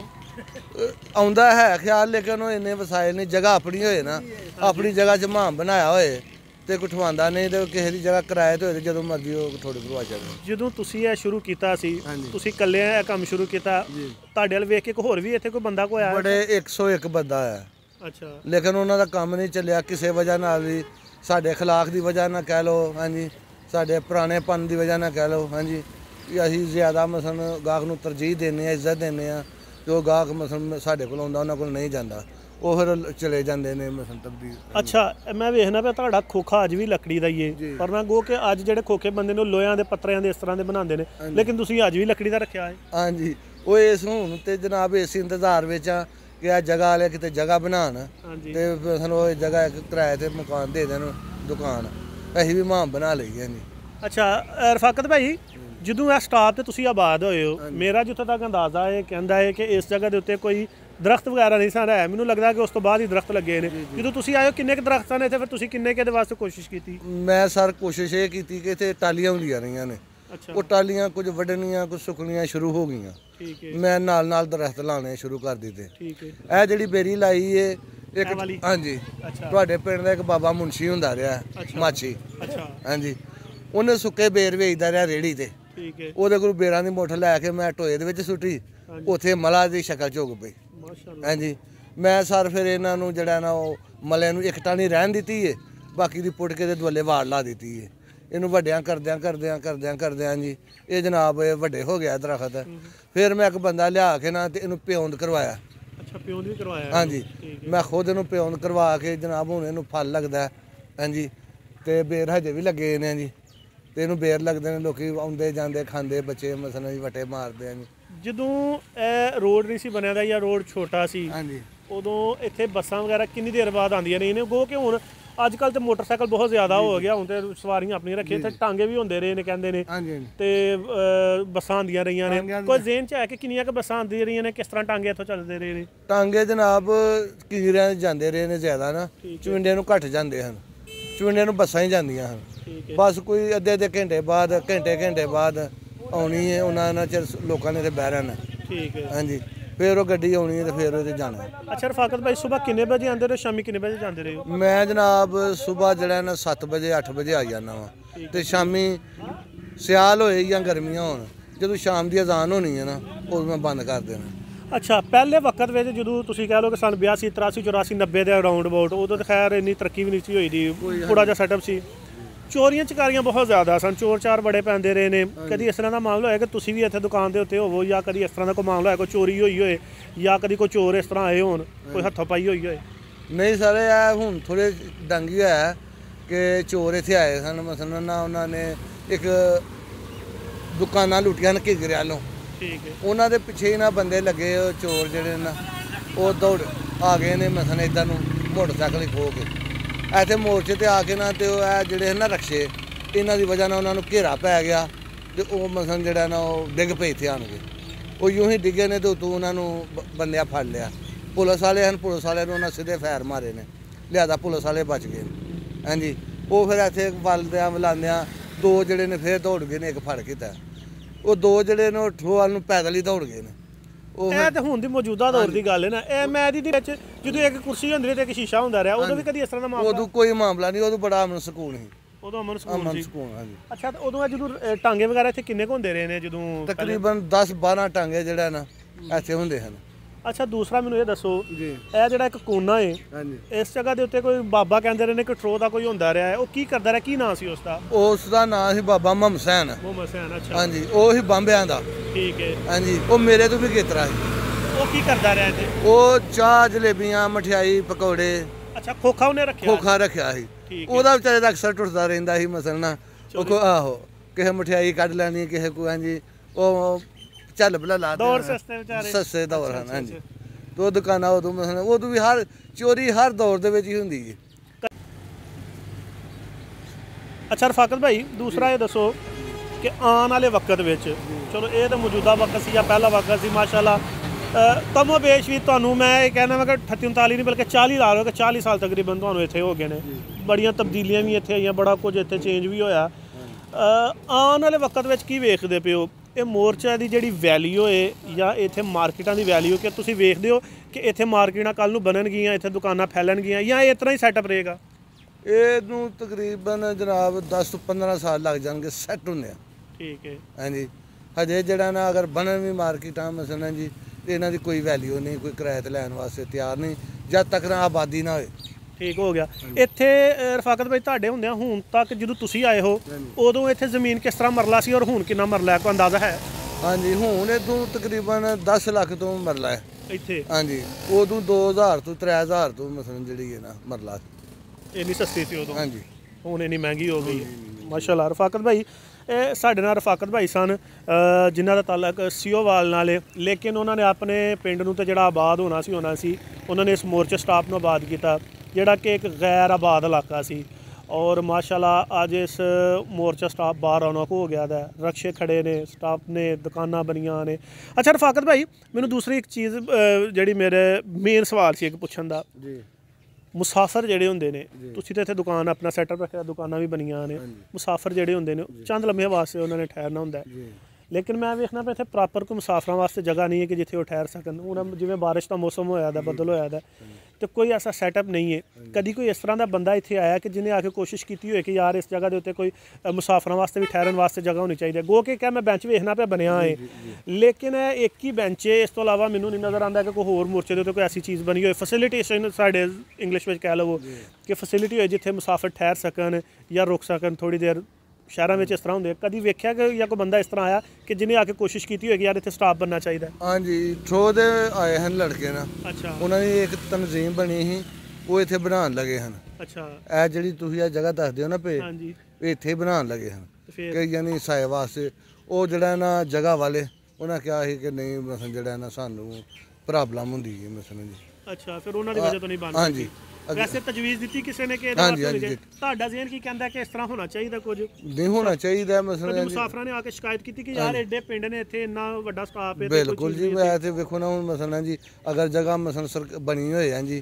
ਆਉਂਦਾ ਹੈ ਖਿਆਲ ਲੇਕਿਨ ਉਹ ਇੰਨੇ ਵਸਾਇਲ ਨਹੀਂ ਜਗ੍ਹਾ ਆਪਣੀ ਹੋਏ ਨਾ ਆਪਣੀ ਜਗ੍ਹਾ 'ਚ ਮਾਮ ਬਣਾਇਆ ਹੋਏ ਤੇ ਕੁਠਵਾਉਂਦਾ ਨਹੀਂ ਤੇ ਕਿਸੇ ਦੀ ਜਗ੍ਹਾ ਕਿਰਾਏ ਤੇ ਹੋਏ ਜਦੋਂ ਮਰਜ਼ੀ ਉਹ ਥੋੜੇ ਕਰਵਾ ਸਕਦੇ। ਜਦੋਂ ਤੁਸੀਂ ਇਹ ਸ਼ੁਰੂ ਕੀਤਾ ਸੀ ਤੁਸੀਂ ਇਕੱਲੇ ਇਹ ਕੰਮ ਸ਼ੁਰੂ ਕੀਤਾ ਤੁਹਾਡੇ ਵੱਲ ਵੇਖ ਕੇ ਇੱਕ ਹੋਰ ਵੀ ਇੱਥੇ ਕੋਈ ਬੰਦਾ ਕੋਈ ਆਇਆ? ਬੜੇ ਇੱਕ ਸੌ ਇੱਕ ਬੰਦਾ ਹੈ ਅੱਛਾ ਲੇਕਿਨ ਉਹਨਾਂ ਦਾ ਕੰਮ ਨਹੀਂ ਚੱਲਿਆ ਕਿਸੇ ਵਜ੍ਹਾ ਨਾਲ ਵੀ ਸਾਡੇ ਅਖਲਾਕ ਦੀ ਵਜ੍ਹਾ ਨਾਲ ਕਹਿ ਲਓ ਹਾਂਜੀ ਸਾਡੇ ਪੁਰਾਣੇਪਨ ਦੀ ਵਜ੍ਹਾ ਨਾਲ ਕਹਿ ਲਓ ਹਾਂਜੀ ਅਸੀਂ ਜ਼ਿਆਦਾ ਮਸਲਨ ਗਾਹਕ ਨੂੰ ਤਰਜੀਹ ਦਿੰਦੇ ਹਾਂ ਇੱਜ਼ਤ ਦਿੰਦੇ ਹਾਂ ਤੇ ਉਹ ਗਾਹਕ ਮਸਲਨ ਸਾਡੇ ਕੋਲ ਆਉਂਦਾ ਉਹਨਾਂ ਕੋਲ ਨਹੀਂ ਜਾਂਦਾ ਉਹ ਫਿਰ ਚਲੇ ਜਾਂਦੇ ਨੇ ਮਸਲਨ ਤਬਦੀਲ। ਅੱਛਾ ਮੈਂ ਵੇਖਣਾ ਪਿਆ ਤੁਹਾਡਾ ਖੋਖਾ ਅੱਜ ਵੀ ਲੱਕੜੀ ਦਾ ਹੀ ਹੈ ਪਰ ਨਾ ਗੋ ਕਿ ਅੱਜ ਜਿਹੜੇ ਖੋਖੇ ਬੰਦੇ ਨੇ ਉਹ ਲੋਹਿਆਂ ਦੇ ਪੱਤਰਿਆਂ ਦੇ ਇਸ ਤਰ੍ਹਾਂ ਦੇ ਬਣਾਉਂਦੇ ਨੇ ਲੇਕਿਨ ਤੁਸੀਂ ਅੱਜ ਵੀ ਲੱਕੜੀ ਦਾ ਰੱਖਿਆ ਹੈ? ਹਾਂਜੀ ਉਹ ਇਸ ਹੁਣ ਤੇ ਜਨਾਬ ਇਸ ਇੰਤਜ਼ਾਰ ਵਿੱਚ ਆ ਕਿ ਆ ਜਗ੍ਹਾ ਵਾਲੇ ਕਿਤੇ ਜਗ੍ਹਾ ਬਣਾਉਣ ਤੇ ਸਾਨੂੰ ਉਹ ਜਗ੍ਹਾ ਇੱਕ ਕਿਰਾਏ ਤੇ ਮਕਾਨ ਦੇ ਦੇਣ ਦੁਕਾਨ ਅਸੀਂ ਵੀ ਮਾਮ ਬਣਾ ਲਈਏ ਜੀ। ਅੱਛਾ ਰਫਾਕਤ ਭਾਈ ਜਦੋਂ ਇਹ ਸਟਾਪ ਤੇ ਤੁਸੀਂ ਆਬਾਦ ਹੋਏ ਹੋ ਮੇਰਾ ਜਿੱਥੋਂ ਤੱਕ ਅੰਦਾਜ਼ਾ ਇਹ ਕਹਿੰਦਾ ਹੈ ਕਿ ਇਸ ਜਗ੍ਹਾ ਦੇ ਉੱਤੇ ਕੋਈ ਦਰਖਤ ਵਗੈਰਾ ਨਹੀਂ ਸਨ ਹੈ ਮੈਨੂੰ ਲੱਗਦਾ ਕਿ ਉਸ ਤੋਂ ਬਾਅਦ ਹੀ ਦਰਖਤ ਲੱਗੇ ਨੇ ਜਦੋਂ ਤੁਸੀਂ ਆਏ ਹੋ ਕਿੰਨੇ ਕੁ ਦਰਖਤ ਸਨ ਇੱਥੇ ਫਿਰ ਤੁਸੀਂ ਕਿੰਨੇ ਕੁ ਦੇ ਵਾਸਤੇ ਕੋਸ਼ਿਸ਼ ਕੀਤੀ? ਮੈਂ ਸਰ ਕੋਸ਼ਿਸ਼ ਇਹ ਕੀਤੀ ਕਿ ਇੱਥੇ ਟਾਲੀਆਂ ਹੁੰਦੀਆਂ ਰਹੀਆਂ ਨੇ ਉਹ ਟਾਲੀਆਂ ਕੁਝ ਵੱਢਣੀਆਂ ਕੁਝ ਸੁੱਕਣੀਆਂ ਸ਼ੁਰੂ ਹੋ ਗਈਆਂ ਮੈਂ ਨਾਲ ਨਾਲ ਦਰਖਤ ਲਾਉਣੇ ਸ਼ੁਰੂ ਕਰ ਦਿੱਤੇ। ਇਹ ਜਿਹੜੀ ਬੇਰੀ ਲਾਈ ਏ ਇੱਕ ਹਾਂਜੀ ਤੁਹਾਡੇ ਪਿੰਡ ਦਾ ਇੱਕ ਬਾਬਾ ਮੁਨਸ਼ੀ ਹੁੰਦਾ ਰਿਹਾ ਮਾਛੀ ਹਾਂਜੀ ਉਹਨੇ ਸੁੱਕੇ ਬੇਰ ਵੇਚਦਾ ਰਿਹਾ ਰੇੜੀ ਤੇ ਉਹਦੇ ਕੋਲ ਬੇਰਾਂ ਦੀ ਮੁੱਠ ਲੈ ਕੇ ਮੈਂ ਟੋਏ ਦੇ ਵਿੱਚ ਸੁੱਟੀ ਉੱਥੇ ਮਲਾ ਦੀ ਸ਼ਕਲ ਝੁਕ ਪਈ ਹਾਂਜੀ ਮੈਂ ਸਰ ਫਿਰ ਇਹਨਾਂ ਨੂੰ ਜਿਹੜਾ ਨਾ ਉਹ ਮਲੇ ਨੂੰ ਇੱਕ ਟਾਣੀ ਰਹਿਣ ਦਿੱਤੀ ਏ ਬਾਕੀ ਦੀ ਪੁੱਟ ਕੇ ਤੇ ਦੁਆਲੇ ਵਾੜ ਲਾ ਦਿੱਤੀ ਏ ਇਹਨੂੰ ਵੱਡਿਆਂ ਕਰਦਿਆਂ ਕਰਦਿਆਂ ਕਰਦਿਆਂ ਕਰਦਿਆਂ ਜੀ ਇਹ ਜਨਾਬ ਇਹ ਵੱਡੇ ਹੋ ਗਿਆ ਦਰਖਤ ਫਿਰ ਮੈਂ ਇੱਕ ਬੰਦਾ ਲਿਆ ਕੇ ਨਾ ਤੇ ਇਹਨੂੰ ਪਿਉਂਦ ਕਰਵਾਇਆ। ਅੱਛਾ ਪਿਉਂਦ ਵੀ ਕਰਵਾਇਆ? ਹਾਂਜੀ ਮੈਂ ਖੁਦ ਇਹਨੂੰ ਪਿਉਂਦ ਕਰਵਾ ਕੇ ਜਨਾਬ ਹੁਣ ਇਹਨੂੰ ਫਲ ਲੱਗਦਾ ਹਾਂਜੀ ਤੇ ਬੇਰ ਹਜੇ ਵੀ ਲੱਗੇ ਨੇ ਜੀ ਤੇ ਇਹਨੂੰ ਬੇਰ ਲੱਗਦੇ ਨੇ ਲੋਕੀ ਆਉਂਦੇ ਜਾਂਦੇ ਖਾਂਦੇ ਬੱਚੇ ਮਸਲਾਂ ਜੀ ਵਟੇ ਮਾਰਦੇ ਆ ਜੀ। ਜਦੋਂ ਇਹ ਰੋਡ ਨਹੀਂ ਸੀ ਬਣਿਆ ਦਾ ਜਾਂ ਰੋਡ ਛੋਟਾ ਸੀ ਹਾਂਜੀ ਉਦੋਂ ਇੱਥੇ ਬੱਸਾਂ ਵਗੈਰਾ ਕਿੰਨੀ ਦੇਰ ਬਾਅਦ ਆਉਂਦੀਆਂ ਰਹੀਆਂ ਨੇ ਗੋ ਕਿ ਹੁਣ ਅੱਜ ਕੱਲ੍ਹ ਤੇ ਮੋਟਰਸਾਈਕਲ ਬਹੁਤ ਜ਼ਿਆਦਾ ਹੋ ਗਿਆ ਹੁਣ ਤੇ ਸਵਾਰੀਆਂ ਆਪਣੀਆਂ ਰੱਖੀਆਂ ਇੱਥੇ ਟਾਂਗੇ ਵੀ ਹੁੰਦੇ ਰਹੇ ਨੇ ਕਹਿੰਦੇ ਨੇ ਤੇ ਬੱਸਾਂ ਆਉਂਦੀਆਂ ਰਹੀਆਂ ਨੇ ਕੋਈ ਜ਼ੇਨ 'ਚ ਹੈ ਕਿ ਕਿੰਨੀਆਂ ਕੁ ਬੱਸਾਂ ਆਉਂਦੀਆਂ ਰਹੀਆਂ ਨੇ ਕਿਸ ਤਰ੍ਹਾਂ ਟਾਂਗੇ ਇੱਥੋਂ ਚੱਲਦੇ ਰਹੇ ਨੇ? ਟਾਂਗੇ ਜਨਾਬ ਕਿੰਗਰਿਆਂ ਜਾਂਦੇ ਰਹੇ ਨੇ ਜ਼ਿਆਦਾ ਨਾ ਚਵਿੰਡੇ ਨੂੰ ਘੱਟ ਜਾਂਦੇ ਹਨ ਚੁੰਡੇ ਨੂੰ ਬੱਸਾਂ ਹੀ ਜਾਂਦੀਆਂ ਹਨ। ਬਸ ਕੋਈ ਅੱਧੇ ਅੱਧੇ ਘੰਟੇ ਬਾਅਦ ਘੰਟੇ ਘੰਟੇ ਬਾਅਦ ਆਉਣੀ ਹੈ, ਉਹਨਾਂ ਨਾਲ ਚਿਰ ਲੋਕਾਂ ਨੇ ਤੇ ਬਹਿ ਰਹਿਣਾ। ਠੀਕ ਹੈ ਹਾਂਜੀ, ਫਿਰ ਉਹ ਗੱਡੀ ਆਉਣੀ ਹੈ ਤੇ ਫਿਰ ਉਹਦੇ ਜਾਣਾ। ਅੱਛਾ ਰਫਾਕਤ ਭਾਈ ਸਵੇਰ ਕਿੰਨੇ ਵਜੇ ਆਉਂਦੇ ਰਹੇ, ਸ਼ਾਮੀ ਕਿੰਨੇ ਵਜੇ ਜਾਂਦੇ ਰਹੇ ਹੋ? ਮੈਂ ਜਨਾਬ ਸਵੇਰ ਜਿਹੜਾ ਨਾ ਸੱਤ ਵਜੇ ਅੱਠ ਵਜੇ ਆ ਜਾਂਦਾ ਵਾ ਤੇ ਸ਼ਾਮੀ ਸਿਆਲ ਹੋਏ ਜਾਂ ਗਰਮੀਆਂ ਹੋਣ, ਜਦੋਂ ਸ਼ਾਮ ਦੀ ਅਜ਼ਾਨ ਹੋਣੀ ਹੈ ਨਾ ਉਦੋਂ ਮੈਂ ਬੰਦ ਕਰ ਦੇਣਾ। ਅੱਛਾ ਪਹਿਲੇ ਵਕਤ ਵਿੱਚ ਜਦੋਂ ਤੁਸੀਂ ਕਹਿ ਲਓ ਕਿ ਸਨ ਬਿਆਸੀ ਤਰਾਸੀ ਚੁਰਾਸੀ ਨੱਬੇ ਦੇ ਅਰਾਊਂਡ ਅਬਾਊਟ, ਉਦੋਂ ਤਾਂ ਖੈਰ ਇੰਨੀ ਤਰੱਕੀ ਵੀ ਨਹੀਂ ਸੀ ਹੋਈ ਦੀ, ਥੋੜਾ ਜਿਹਾ ਸੈਟਅਪ ਸੀ, ਚੋਰੀਆਂ ਚਕਾਰੀਆਂ ਬਹੁਤ ਜ਼ਿਆਦਾ ਸਨ, ਚੋਰ ਚਾਰ ਬੜੇ ਪੈਂਦੇ ਰਹੇ ਨੇ। ਕਦੀ ਇਸ ਤਰ੍ਹਾਂ ਦਾ ਮਾਮਲਾ ਹੋਇਆ ਕਿ ਤੁਸੀਂ ਵੀ ਇੱਥੇ ਦੁਕਾਨ ਦੇ ਉੱਤੇ ਹੋਵੋ ਜਾਂ ਕਦੀ ਇਸ ਤਰ੍ਹਾਂ ਦਾ ਕੋਈ ਮਾਮਲਾ ਹੋਇਆ, ਕੋਈ ਚੋਰੀ ਹੋਈ ਹੋਏ ਜਾਂ ਕਦੀ ਕੋਈ ਚੋਰ ਇਸ ਤਰ੍ਹਾਂ ਆਏ ਹੋਣ, ਕੋਈ ਹੱਥੋਂ ਪਾਈ ਹੋਈ ਹੋਏ? ਨਹੀਂ ਸਰ, ਇਹ ਹੁਣ ਥੋੜੇ ਡੰਗੀ ਹੋਇਆ ਕਿ ਚੋਰ ਇੱਥੇ ਆਏ ਸਨ, ਮਸਲਨ ਨਾ ਉਹਨਾਂ ਨੇ ਇੱਕ ਦੁਕਾਨਾਂ ਲੁੱਟੀਆਂ ਨੇ ਘਿਗਰਿਆਂ ਵੱਲੋਂ। ਠੀਕ ਹੈ। ਉਹਨਾਂ ਦੇ ਪਿੱਛੇ ਹੀ ਨਾ ਬੰਦੇ ਲੱਗੇ, ਉਹ ਚੋਰ ਜਿਹੜੇ ਨਾ ਉਹ ਦੌੜ ਆ ਗਏ ਨੇ ਮਸਲਨ ਇੱਧਰ ਨੂੰ ਮੋਟਰਸਾਈਕਲ ਹੀ ਖੋਹ ਕੇ ਇੱਥੇ ਮੋਰਚੇ ਤੇ ਆ ਕੇ ਨਾ, ਤੇ ਉਹ ਇਹ ਜਿਹੜੇ ਨਾ ਰਕਸ਼ੇ ਇਹਨਾਂ ਦੀ ਵਜ੍ਹਾ ਨਾਲ ਉਹਨਾਂ ਨੂੰ ਘੇਰਾ ਪੈ ਗਿਆ ਤੇ ਉਹ ਮਸਲਨ ਜਿਹੜਾ ਨਾ ਉਹ ਡਿੱਗ ਪਏ ਇੱਥੇ ਆਣਗੇ। ਉਹ ਯੂੰ ਹੀ ਡਿੱਗੇ ਨੇ ਤੇ ਉਤੋਂ ਉਹਨਾਂ ਨੂੰ ਬੰਦਿਆਂ ਫੜ ਲਿਆ। ਪੁਲਿਸ ਵਾਲੇ ਹਨ, ਪੁਲਿਸ ਵਾਲਿਆਂ ਨੂੰ ਉਹਨਾਂ ਸਿੱਧੇ ਫੈਰ ਮਾਰੇ ਨੇ, ਲਿਆਦਾ ਪੁਲਿਸ ਵਾਲੇ ਬਚ ਗਏ ਨੇ। ਹਾਂਜੀ, ਉਹ ਫਿਰ ਇੱਥੇ ਵਲਦਿਆਂ ਵਲਾਉਂਦਿਆਂ ਦੋ ਜਿਹੜੇ ਨੇ ਫਿਰ ਦੌੜ ਗਏ ਨੇ, ਇੱਕ ਫੜ ਕੀਤਾ। ਉਹ ਦੋ ਜਿਹੜੇ ਨੇ ਉਹ ਠੋਲ ਨੂੰ ਪੈਦਲ ਹੀ ਦੌੜ ਗਏ ਨੇ। ਉਹ ਇਹ ਤਾਂ ਹੁਣ ਦੀ ਮੌਜੂਦਾ ਦੌਰ ਦੀ ਗੱਲ ਹੈ ਨਾ। ਇਹ ਮੈਂ ਦੀ ਵਿੱਚ ਜਦੋਂ ਇੱਕ ਕੁਰਸੀ ਹੁੰਦੀ ਤੇ ਇੱਕ ਸ਼ੀਸ਼ਾ ਹੁੰਦਾ ਰਿਹਾ, ਉਦੋਂ ਵੀ ਕਦੀ ਇਸ ਤਰ੍ਹਾਂ ਦਾ ਮਾਮਲਾ? ਉਦੋਂ ਕੋਈ ਮਾਮਲਾ ਨਹੀਂ, ਉਦੋਂ ਬੜਾ ਅਮਨ ਸਕੂਨ ਸੀ। ਉਦੋਂ ਅਮਨ ਸਕੂਨ ਅਮਨ ਸੀ। ਸਕੂਨ, ਹਾਂਜੀ। ਅੱਛਾ ਤੇ ਉਦੋਂ ਜਦੋਂ ਟਾਂਗੇ ਵਗੈਰਾ ਇੱਥੇ ਕਿੰਨੇ ਕੁ ਹੁੰਦੇ ਰਹੇ ਨੇ ਜਦੋਂ? ਤਕਰੀਬਨ ਦਸ ਬਾਰਾਂ ਟਾਂਗੇ ਜਿਹੜਾ ਨਾ ਇੱਥੇ ਹੁੰਦੇ ਹਨ। ਅੱਛਾ ਦੂਸਰਾ ਮੈਨੂੰ ਇਹ ਦੱਸੋ, ਜੀ ਇਹ ਜਿਹੜਾ ਇੱਕ ਕੋਨਾ ਹੈ, ਹਾਂਜੀ, ਇਸ ਜਗ੍ਹਾ ਦੇ ਉੱਤੇ ਕੋਈ ਬਾਬਾ ਕਹਿੰਦੇ ਰਹੇ ਨੇ ਕਿ ਟਰੋ ਦਾ ਕੋਈ ਹੁੰਦਾ ਰਿਹਾ ਹੈ, ਉਹ ਕੀ ਕਰਦਾ ਰਿਹਾ, ਕੀ ਨਾਂ ਸੀ ਉਸ ਦਾ? ਉਸ ਦਾ ਨਾਂ ਸੀ ਬਾਬਾ ਮੁਹੰਮਦ ਹੁਸੈਨ। ਮੁਹੰਮਦ ਹੁਸੈਨ, ਅੱਛਾ। ਹਾਂਜੀ, ਉਹ ਹੀ ਬੰਬਿਆਂ ਦਾ। ਠੀਕ ਹੈ। ਹਾਂਜੀ, ਉਹ ਮੇਰੇ ਤੋਂ ਵੀ ਕਿਤਰਾ ਸੀ। ਉਹ ਕੀ ਕਰਦਾ ਰਿਹਾ ਇੱਥੇ? ਉਹ ਚਾਹ ਜਲੇਬੀਆਂ ਮਠਿਆਈ ਪਕੌੜੇ। ਅੱਛਾ ਖੋਖਾ ਉਹਨੇ ਰੱਖਿਆ? ਖੋਖਾ ਰੱਖਿਆ ਸੀ। ਠੀਕ ਉਹਦਾ ਵਿਚਾਰੇ ਦਾ ਅਕਸਰ ਟੁੱਟਦਾ ਰਹਿੰਦਾ ਸੀ ਮਸਲਣਾ। ਉਹ ਕੋ ਆਹੋ ਕਿਸੇ ਮਠਿਆਈ ਕੱਢ ਲੈਣੀ, ਕਿਸੇ ਕੋ ਹਾਂਜੀ ਉਹ ਚੱਲ ਬਲਾ ਲਾ ਦੌਰ ਸਸਤੇ ਵਿਚਾਰੇ, ਸਸਤੇ ਦੌਰ ਹਨ। ਹਾਂਜੀ, ਦੋ ਦੁਕਾਨਾਂ ਉਦੋਂ ਮਸਲਣਾ ਉਦੋਂ ਵੀ ਹਰ ਚੋਰੀ ਹਰ ਦੌਰ ਦੇ ਵਿੱਚ ਹੀ ਹੁੰਦੀ ਹੈ। ਅੱਛਾ ਰਫਾਕਤ ਭਾਈ ਦੂਸਰਾ ਇਹ ਦੱਸੋ ਕਿ ਆਉਣ ਵਾਲੇ ਵਕਤ ਵਿੱਚ, ਚਲੋ ਇਹ ਤਾਂ ਮੌਜੂਦਾ ਵਕਤ ਸੀ ਜਾਂ ਪਹਿਲਾ ਵਕਤ ਸੀ, ਮਾਸ਼ਾਅੱਲਾ ਕਮੋ ਬੇਸ਼ ਵੀ ਤੁਹਾਨੂੰ ਮੈਂ ਇਹ ਕਹਿਣਾ ਵਾ ਕਿ ਅਠੱਤੀ ਉਨਤਾਲੀ ਨਹੀਂ ਬਲਕਿ ਚਾਲੀ ਲਾ ਲਓ ਕਿ ਚਾਲੀ ਸਾਲ ਤਕਰੀਬਨ ਤੁਹਾਨੂੰ ਇੱਥੇ ਹੋ ਗਏ ਨੇ, ਬੜੀਆਂ ਤਬਦੀਲੀਆਂ ਵੀ ਇੱਥੇ ਆਈਆਂ, ਬੜਾ ਕੁਝ ਇੱਥੇ ਚੇਂਜ ਵੀ ਹੋਇਆ। ਆਉਣ ਵਾਲੇ ਵਕਤ ਵਿੱਚ ਕੀ ਵੇਖਦੇ ਪਏ ਹੋ, ਇਹ ਮੋਰਚਾ ਦੀ ਜਿਹੜੀ ਵੈਲਿਊ ਹੈ ਜਾਂ ਇੱਥੇ ਮਾਰਕੀਟਾਂ ਦੀ ਵੈਲਿਊ, ਕਿ ਤੁਸੀਂ ਵੇਖਦੇ ਹੋ ਕਿ ਇੱਥੇ ਮਾਰਕੀਟਾਂ ਕੱਲ੍ਹ ਨੂੰ ਬਣਨਗੀਆਂ, ਇੱਥੇ ਦੁਕਾਨਾਂ ਫੈਲਣਗੀਆਂ, ਜਾਂ ਇਸ ਤਰ੍ਹਾਂ ਹੀ ਸੈਟਅਪ ਰਹੇਗਾ? ਇਹਨੂੰ ਤਕਰੀਬਨ ਜਨਾਬ ਦਸ ਤੋਂ ਪੰਦਰਾਂ ਸਾਲ ਲੱਗ ਜਾਣਗੇ ਸੈੱਟ ਹੁੰਦੇ ਆ। ਠੀਕ ਹੈ। ਹਾਂਜੀ, ਹਜੇ ਜਿਹੜਾ ਨਾ ਅਗਰ ਬਣਨ ਵੀ ਮਾਰਕੀਟਾਂ ਮਸਲਨ ਜੀ, ਤੇ ਇਹਨਾਂ ਦੀ ਕੋਈ ਵੈਲਿਊ ਨਹੀਂ, ਕੋਈ ਕਿਰਾਏ ਤੇ ਲੈਣ ਵਾਸਤੇ ਤਿਆਰ ਨਹੀਂ ਜਦ ਤੱਕ ਨਾ ਆਬਾਦੀ ਨਾ ਹੋਏ। ਠੀਕ ਹੋ ਗਿਆ। ਇੱਥੇ ਰਫਾਕਤ ਭਾਈ ਤੁਹਾਡੇ ਹੁੰਦਿਆਂ ਹੁਣ ਤੱਕ ਜਦੋਂ ਤੁਸੀਂ ਆਏ ਹੋ ਉਦੋਂ ਇੱਥੇ ਜ਼ਮੀਨ ਕਿਸ ਤਰ੍ਹਾਂ ਮਰਲਾ ਸੀ ਔਰ ਹੁਣ ਕਿੰਨਾ ਮਰਲਾ ਹੈ, ਕੋਈ ਅੰਦਾਜ਼ਾ ਹੈ? ਹਾਂਜੀ, ਹੁਣ ਇਦੋਂ ਤਕਰੀਬਨ ਦਸ ਲੱਖ ਤੋਂ ਮਰਲਾ ਹੈ ਇੱਥੇ। ਹਾਂਜੀ, ਉਦੋਂ ਦੋ ਹਜ਼ਾਰ ਤੋਂ ਤਿੰਨ ਹਜ਼ਾਰ ਤੋਂ ਮਸਲਨ ਜਿਹੜੀ ਹੈ ਨਾ ਮਰਲਾ ਇੰਨੀ ਸਸਤੀ ਸੀ ਉਦੋਂ। ਹਾਂਜੀ, ਹੁਣ ਇੰਨੀ ਮਹਿੰਗੀ ਹੋ ਗਈ ਮਾਸ਼ਾਅੱਲਾ। ਰਫਾਕਤ ਭਾਈ ਇਹ ਸਾਡੇ ਨਾਲ ਰਫਾਕਤ ਭਾਈ ਸਨ ਜਿਨ੍ਹਾਂ ਦਾ ਤਾਲੁਕ ਸੀਓਵਾਲ ਨਾਲ ਹੈ, ਲੇਕਿਨ ਉਹਨਾਂ ਨੇ ਆਪਣੇ ਪਿੰਡ ਨੂੰ ਤਾਂ ਜਿਹੜਾ ਆਬਾਦ ਹੋਣਾ ਸੀ ਹੋਣਾ ਸੀ ਉਹਨਾਂ ਨੇ ਇਸ ਮੋਰਚੇ ਸਟਾਫ ਨੂੰ ਆਬਾਦ ਕੀਤਾ ਜਿਹੜਾ ਕਿ ਇੱਕ ਗੈਰ ਆਬਾਦ ਇਲਾਕਾ ਸੀ। ਔਰ ਮਾਸ਼ਾਅੱਲਾ ਅੱਜ ਇਸ ਮੋਰਚਾ ਸਟਾਫ ਬਾਹਰ ਰੌਣਕ ਹੋ ਗਿਆ ਦਾ, ਰਕਸ਼ੇ ਖੜੇ ਨੇ, ਸਟਾਫ ਨੇ, ਦੁਕਾਨਾਂ ਬਣੀਆਂ ਨੇ। ਅੱਛਾ ਰਫਾਕਤ ਭਾਈ ਮੈਨੂੰ ਦੂਸਰੀ ਇੱਕ ਚੀਜ਼ ਜਿਹੜੀ ਮੇਰੇ ਮੇਨ ਸਵਾਲ ਸੀ ਇੱਕ ਪੁੱਛਣ ਦਾ, ਜੀ ਮੁਸਾਫਰ ਜਿਹੜੇ ਹੁੰਦੇ ਨੇ, ਤੁਸੀਂ ਤਾਂ ਇੱਥੇ ਦੁਕਾਨ ਆਪਣਾ ਸੈਟਅਪ ਰੱਖਿਆ, ਦੁਕਾਨਾਂ ਵੀ ਬਣੀਆਂ ਨੇ, ਮੁਸਾਫਰ ਜਿਹੜੇ ਹੁੰਦੇ ਨੇ ਚੰਦ ਲੰਮੇ ਵਾਸਤੇ ਉਹਨਾਂ ਨੇ ਠਹਿਰਨਾ ਹੁੰਦਾ, ਲੇਕਿਨ ਮੈਂ ਵੇਖਣਾ ਪਿਆ ਇੱਥੇ ਪ੍ਰੋਪਰ ਕੋਈ ਮੁਸਾਫਰਾਂ ਵਾਸਤੇ ਜਗ੍ਹਾ ਨਹੀਂ ਹੈ ਕਿ ਜਿੱਥੇ ਉਹ ਠਹਿਰ ਸਕਣ। ਹੁਣ ਜਿਵੇਂ ਬਾਰਿਸ਼ ਦਾ ਮੌਸਮ ਹੋਇਆ ਦਾ, ਬੱਦਲ ਹੋਇਆ ਦਾ, ਤੇ ਕੋਈ ਐਸਾ ਸੈਟਅਪ ਨਹੀਂ ਹੈ। ਕਦੀ ਕੋਈ ਇਸ ਤਰ੍ਹਾਂ ਦਾ ਬੰਦਾ ਇੱਥੇ ਆਇਆ ਕਿ ਜਿਹਨੇ ਆ ਕੇ ਕੋਸ਼ਿਸ਼ ਕੀਤੀ ਹੋਏ ਕਿ ਯਾਰ ਇਸ ਜਗ੍ਹਾ ਦੇ ਉੱਤੇ ਕੋਈ ਮੁਸਾਫਰਾਂ ਵਾਸਤੇ ਵੀ ਠਹਿਰਨ ਵਾਸਤੇ ਜਗ੍ਹਾ ਹੋਣੀ ਚਾਹੀਦੀ ਹੈ? ਗੋ ਕੇ ਕਿਹਾ ਮੈਂ ਬੈਂਚ ਵੇਖਣਾ ਪਿਆ ਬਣਿਆ ਹੈ, ਲੇਕਿਨ ਇੱਕ ਹੀ ਬੈਂਚ ਹੈ, ਇਸ ਤੋਂ ਇਲਾਵਾ ਮੈਨੂੰ ਨਹੀਂ ਨਜ਼ਰ ਆਉਂਦਾ ਕਿ ਕੋਈ ਹੋਰ ਮੋਰਚੇ ਦੇ ਉੱਤੇ ਕੋਈ ਐਸੀ ਚੀਜ਼ ਬਣੀ ਹੋਏ, ਫੈਸਿਲਿਟੇਸ਼ਨ ਸਾਡੇ ਇੰਗਲਿਸ਼ ਵਿੱਚ ਕਹਿ ਲਵੋ ਕਿ ਫੈਸਿਲਿਟੀ ਹੋਏ ਜਿੱਥੇ ਮੁਸਾਫਰ ਠਹਿਰ ਸਕਣ ਜਾਂ ਰੁਕ ਸਕਣ ਥੋੜ੍ਹੀ ਦੇਰ। ਸ਼ਹਿਰਾਂ ਵਿੱਚ ਇਸ ਤਰ੍ਹਾਂ ਹੁੰਦੇ, ਕਦੀ ਵੇਖਿਆ ਕਿ ਜਾਂ ਕੋਈ ਬੰਦਾ ਇਸ ਤਰ੍ਹਾਂ ਆਇਆ ਕਿ ਜਿਹਨੇ ਆ ਕੇ ਕੋਸ਼ਿਸ਼ ਕੀਤੀ ਹੋਏਗੀ ਯਾਰ ਇੱਥੇ ਸਟਾਫ ਬਣਨਾ ਚਾਹੀਦਾ? ਹਾਂਜੀ, ਥਰੋ ਦੇ ਆਏ ਹਨ ਲੜਕੇ ਨਾ। ਅੱਛਾ, ਉਹਨਾਂ ਦੀ ਇੱਕ ਤਨਜ਼ੀਮ ਬਣੀ ਸੀ, ਉਹ ਇੱਥੇ ਬਣਾਉਣ ਲੱਗੇ ਹਨ। ਅੱਛਾ, ਇਹ ਜਿਹੜੀ ਤੁਸੀਂ ਇਹ ਜਗ੍ਹਾ ਦੱਸਦੇ ਹੋ ਨਾ ਪੇ, ਹਾਂਜੀ, ਇੱਥੇ ਬਣਾਉਣ ਲੱਗੇ ਹਨ ਫਿਰ ਕਿ ਯਾਨੀ ਸਾਏ ਵਾਸਤੇ। ਉਹ ਜਿਹੜਾ ਨਾ ਜਗ੍ਹਾ ਵਾਲੇ ਉਹਨਾਂ ਕਿਹਾ ਸੀ ਕਿ ਨਹੀਂ ਮਸਲ ਜਿਹੜਾ ਨਾ ਸਾਨੂੰ ਪ੍ਰੋਬਲਮ ਹੁੰਦੀ ਹੈ ਮਸਲ ਜੀ। ਅੱਛਾ, ਫਿਰ ਉਹਨਾਂ ਦੀ ਵਜ੍ਹਾ ਤੋਂ ਨਹੀਂ ਬਣ ਹਾਂਜੀ। ਵੈਸੇ ਤਜਵੀਜ਼ ਦਿੱਤੀ ਕਿਸੇ ਨੇ ਕਿ ਇਹਦੇ ਵਾਸਤੇ ਹੋਣੀ ਚਾਹੀਦੀ, ਤੁਹਾਡਾ ਜ਼ਿਹਨ ਕੀ ਕਹਿੰਦਾ ਕਿ ਇਸ ਤਰ੍ਹਾਂ ਹੋਣਾ ਚਾਹੀਦਾ? ਕੁਝ ਨਹੀਂ ਹੋਣਾ ਚਾਹੀਦਾ ਮਸਲ। ਮੁਸਾਫਰਾਂ ਨੇ ਆ ਕੇ ਸ਼ਿਕਾਇਤ ਕੀਤੀ ਕਿ ਯਾਰ ਐਡੇ ਪਿੰਡ ਨੇ ਇੱਥੇ ਇੰਨਾ ਵੱਡਾ ਸਟਾਫ ਹੈ। ਬਿਲਕੁਲ ਜੀ, ਮੈਂ ਤੇ ਵੇਖੋ ਨਾ ਹੁਣ ਮਸਲ ਜੀ ਅਗਰ ਜਗ੍ਹਾ ਮਸਲ ਬਣੀ ਹੋਈ ਹੈ ਜੀ